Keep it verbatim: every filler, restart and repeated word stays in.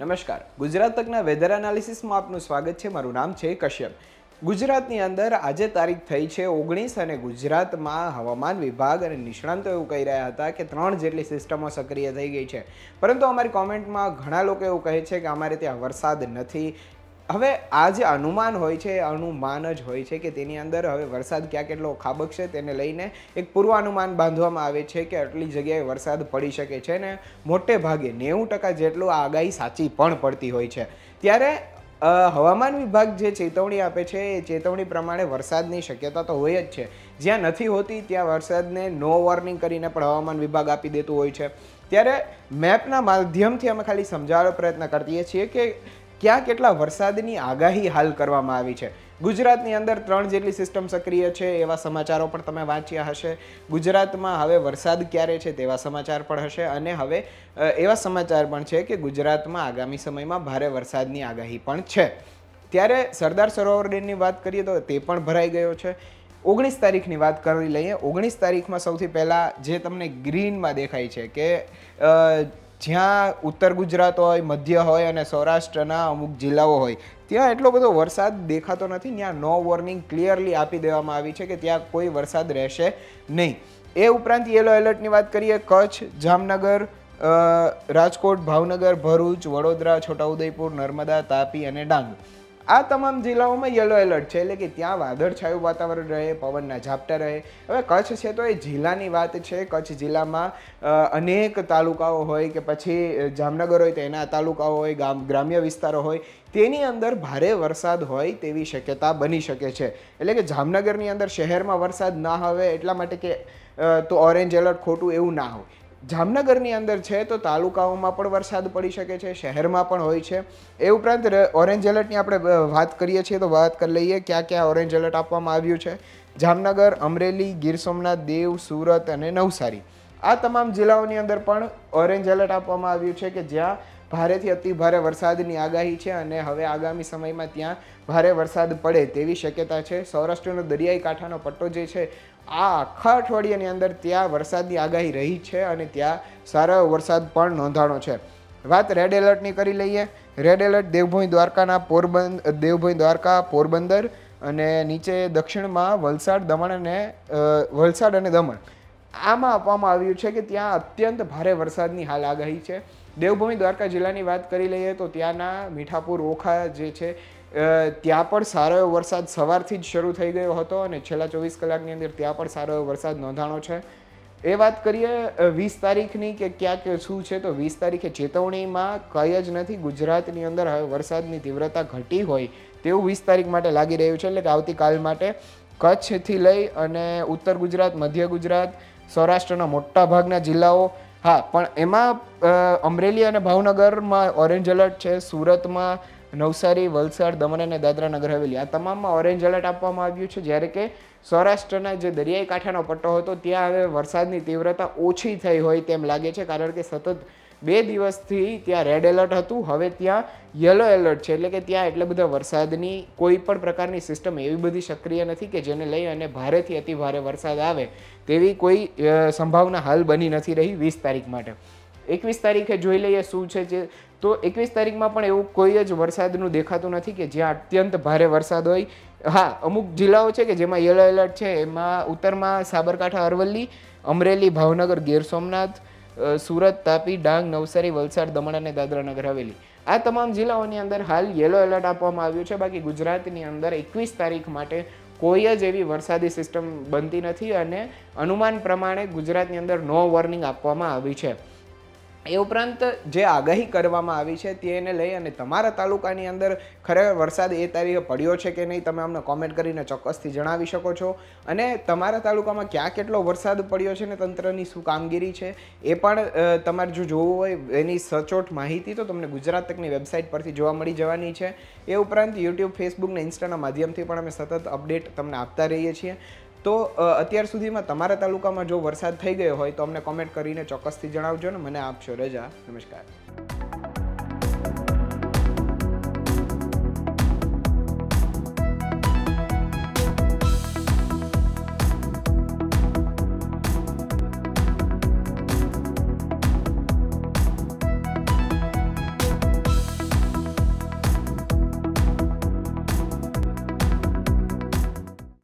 નમસ્કાર, ગુજરાત તકના વેધર એનાલિસિસમાં આપનું સ્વાગત છે। મારું નામ છે કશ્યપ। ગુજરાતની અંદર આજે તારીખ થઈ છે ઓગણીસ અને ગુજરાતમાં હવામાન વિભાગ અને નિષ્ણાંતો એવું કહી રહ્યા હતા કે ત્રણ જેટલી સિસ્ટમો સક્રિય થઈ ગઈ છે, પરંતુ અમારી કોમેન્ટમાં ઘણા લોકો એવું કહે છે કે અમારે ત્યાં વરસાદ નથી। હવે આ જે અનુમાન હોય છે એ અનુમાન જ હોય છે કે તેની અંદર હવે વરસાદ ક્યાં કેટલો ખાબકશે તેને લઈને એક પૂર્વાનુમાન બાંધવામાં આવે છે કે આટલી જગ્યાએ વરસાદ પડી શકે છે ને મોટે ભાગે નેવું ટકા જેટલું આ આગાહી સાચી પણ પડતી હોય છે। ત્યારે હવામાન વિભાગ જે ચેતવણી આપે છે એ ચેતવણી પ્રમાણે વરસાદની શક્યતા તો હોય જ છે। જ્યાં નથી હોતી ત્યાં વરસાદને નો વોર્નિંગ કરીને પણ હવામાન વિભાગ આપી દેતું હોય છે। ત્યારે મેપના માધ્યમથી અમે ખાલી સમજાવવાનો પ્રયત્ન કરીએ છીએ કે ક્યાં કેટલા વરસાદની આગાહી હાલ કરવામાં આવી છે। ગુજરાતની અંદર ત્રણ જેટલી સિસ્ટમ સક્રિય છે એવા સમાચારો પણ તમે વાંચ્યા હશે। ગુજરાતમાં હવે વરસાદ ક્યારે છે તેવા સમાચાર પણ હશે અને હવે એવા સમાચાર પણ છે કે ગુજરાતમાં આગામી સમયમાં ભારે વરસાદની આગાહી પણ છે। ત્યારે સરદાર સરોવર ડેમની વાત કરીએ તો તે પણ ભરાઈ ગયો છે। ઓગણીસ તારીખની વાત કરી લઈએ। ઓગણીસ તારીખમાં સૌથી પહેલાં જે તમને ગ્રીનમાં દેખાય છે કે જ્યાં ઉત્તર ગુજરાત હોય, મધ્ય હોય અને સૌરાષ્ટ્રના અમુક જિલ્લાઓ હોય ત્યાં એટલો બધો વરસાદ દેખાતો નથી। ત્યાં નો વોર્નિંગ ક્લિયરલી આપી દેવામાં આવી છે કે ત્યાં કોઈ વરસાદ રહેશે નહીં। એ ઉપરાંત યલો એલર્ટની વાત કરીએ, કચ્છ, જામનગર, રાજકોટ, ભાવનગર, ભરૂચ, વડોદરા, છોટાઉદેપુર, નર્મદા, તાપી અને ડાંગ આ તમામ જિલ્લાઓમાં યલો એલર્ટ છે, એટલે કે ત્યાં વાદળછાયું વાતાવરણ રહે, પવનના ઝાપટા રહે। હવે કચ્છ છે તો એ જિલ્લાની વાત છે। કચ્છ જિલ્લામાં અનેક તાલુકાઓ હોય કે પછી જામનગર હોય તો એના તાલુકાઓ હોય, ગામ ગ્રામ્ય વિસ્તારો હોય તેની અંદર ભારે વરસાદ હોય તેવી શક્યતા બની શકે છે। એટલે કે જામનગરની અંદર શહેરમાં વરસાદ ના આવે એટલા માટે કે તો ઓરેન્જ એલર્ટ ખોટું એવું ના હોય। જામનગરની અંદર છે તો તાલુકાઓમાં પણ વરસાદ પડી શકે છે, શહેરમાં પણ હોય છે। એ ઉપરાંત ઓરેન્જ એલર્ટની આપણે વાત કરીએ છીએ તો વાત કરી લઈએ ક્યાં ક્યાં ઓરેન્જ એલર્ટ આપવામાં આવ્યું છે। જામનગર, અમરેલી, ગીર સોમનાથ, દીવ, સુરત અને નવસારી આ તમામ જિલ્લાઓની અંદર પણ ઓરેન્જ એલર્ટ આપવામાં આવ્યું છે કે જ્યાં ભારેથી અતિ ભારે વરસાદની આગાહી છે અને હવે આગામી સમયમાં ત્યાં ભારે વરસાદ પડે તેવી શક્યતા છે। સૌરાષ્ટ્રનો દરિયાઈ કાંઠાનો પટ્ટો જે છે આ આખા અઠવાડિયાની અંદર ત્યાં વરસાદની આગાહી રહી છે અને ત્યાં સારો વરસાદ પણ નોંધાણો છે। વાત રેડ એલર્ટની કરી લઈએ। રેડ એલર્ટ દેવભૂમિ દ્વારકાના પોરબંદર દેવભૂમિ દ્વારકા, પોરબંદર અને નીચે દક્ષિણમાં વલસાડ, દમણ અને વલસાડ અને દમણ આમાં આપવામાં આવ્યું છે કે ત્યાં અત્યંત ભારે વરસાદની હાલ આગાહી છે। દેવભૂમિ દ્વારકા જિલ્લાની વાત કરી લઈએ તો ત્યાંના મીઠાપુર, ઓખા જે છે ત્યાં પણ સારો એવો વરસાદ સવારથી જ શરૂ થઈ ગયો હતો અને છેલ્લા ચોવીસ કલાકની અંદર ત્યાં પણ સારો એવો વરસાદ નોંધાણો છે। એ વાત કરીએ વીસ તારીખની કે ક્યાંક શું છે તો વીસ તારીખે ચેતવણીમાં કંઈ જ નથી। ગુજરાતની અંદર હવે વરસાદની તીવ્રતા ઘટી હોય તેવું વીસ તારીખ માટે લાગી રહ્યું છે, એટલે કે આવતીકાલ માટે કચ્છથી લઈ અને ઉત્તર ગુજરાત, મધ્ય ગુજરાત, સૌરાષ્ટ્રના મોટા ભાગના જિલ્લાઓ, હા પણ એમાં અમરેલી અને ભાવનગરમાં ઓરેન્જ એલર્ટ છે। સુરતમાં, નવસારી, વલસાડ, દમણ અને દાદરા નગર હવેલી આ તમામમાં ઓરેન્જ એલર્ટ આપવામાં આવ્યું છે, જ્યારે કે સૌરાષ્ટ્રના જે દરિયાઈ કાંઠાનો પટ્ટો હતો ત્યાં હવે વરસાદની તીવ્રતા ઓછી થઈ હોય તેમ લાગે છે, કારણ કે સતત બે દિવસથી ત્યાં રેડ એલર્ટ હતું, હવે ત્યાં યલો એલર્ટ છે, એટલે કે ત્યાં એટલે બધા વરસાદની કોઈ પણ પ્રકારની સિસ્ટમ એવી બધી સક્રિય નથી કે જેને લઈ અને ભારેથી અતિ ભારે વરસાદ આવે તેવી કોઈ સંભાવના હાલ બની નથી રહી વીસ તારીખ માટે। એકવીસ તારીખે જોઈ લઈએ શું છે જે તો એકવીસ તારીખમાં પણ એવું કોઈ જ વરસાદનું દેખાતું નથી કે જ્યાં અત્યંત ભારે વરસાદ હોય। હા, અમુક જિલ્લાઓ છે કે જેમાં યલો એલર્ટ છે, એમાં ઉત્તરમાં સાબરકાંઠા, અરવલ્લી, અમરેલી, ભાવનગર, ગીર સોમનાથ, સુરત, તાપી, ડાંગ, નવસારી, વલસાડ, દમણ અને દાદરા નગર હવેલી આ તમામ જિલ્લાઓની અંદર હાલ યલો એલર્ટ આપવામાં આવ્યું છે। બાકી ગુજરાતની અંદર એકવીસ તારીખ માટે કોઈ જ એવી વરસાદી સિસ્ટમ બનતી નથી અને અનુમાન પ્રમાણે ગુજરાતની અંદર નો વોર્નિંગ આપવામાં આવી છે। એ ઉપરાંત જે આગાહી કરવામાં આવી છે તેને લઈ અને તમારા તાલુકાની અંદર ખરેખર વરસાદ એ તારીખે પડ્યો છે કે નહીં તમે અમને કોમેન્ટ કરીને ચોક્કસથી જણાવી શકો છો અને તમારા તાલુકામાં ક્યાં કેટલો વરસાદ પડ્યો છે ને તંત્રની શું કામગીરી છે એ પણ તમારે જો જોવું હોય એની સચોટ માહિતી તો તમને ગુજરાત તકની વેબસાઇટ પરથી જોવા મળી જવાની છે। એ ઉપરાંત યુટ્યુબ, ફેસબુક ને ઇન્સ્ટાના માધ્યમથી પણ અમે સતત અપડેટ તમને આપતા રહીએ છીએ। તો અત્યાર સુધીમાં તમારા તાલુકામાં જો વરસાદ થઈ ગયો હોય તો અમને કોમેન્ટ કરીને ચોક્કસથી જણાવજો ને મને આપશો રજા। નમસ્કાર।